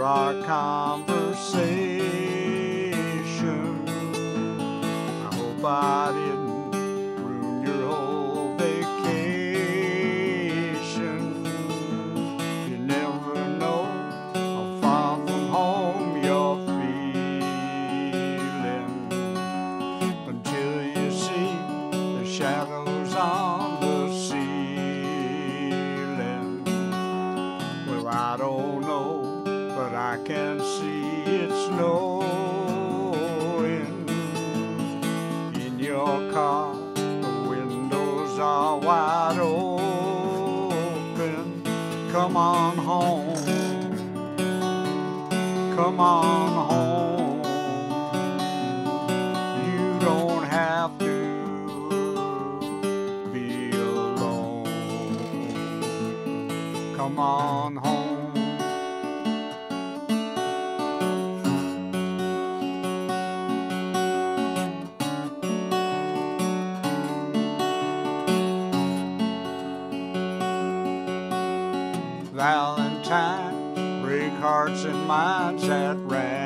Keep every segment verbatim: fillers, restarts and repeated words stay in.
our conversation. I hope I didn't ruin your whole vacation. You never know how far from home you're feeling until you see the shadows on the ceiling. Well, I don't know, but I can see it snowing in your car. The windows are wide open. Come on home, come on home. You don't have to be alone. Come on home. Valentines break hearts and minds at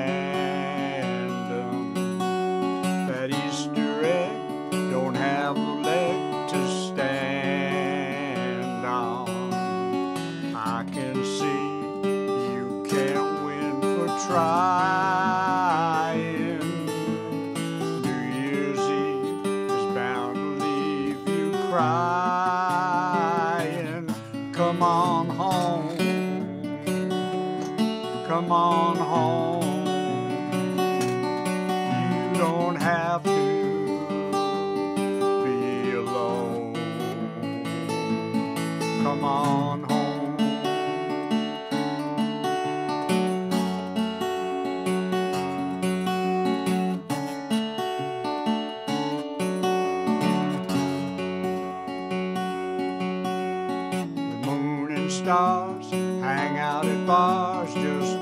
random. That Easter egg don't have a leg to stand on. I can see you can't win for trying. New Year's Eve is bound to leave you crying. Come on home, come on home. You don't have to be alone. Come on home. Stars hang out at bars just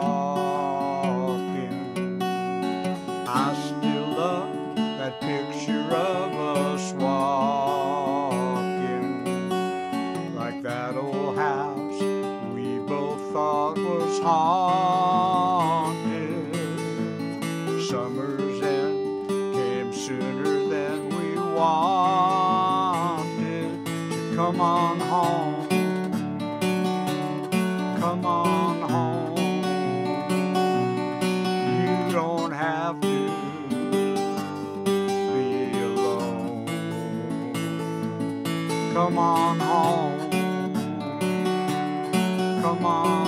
talking. I still love that picture of us walking like that old house we both thought was haunted. Summer's end came sooner than we wanted. So come on home, come on home. You don't have to be alone. Come on home, come on.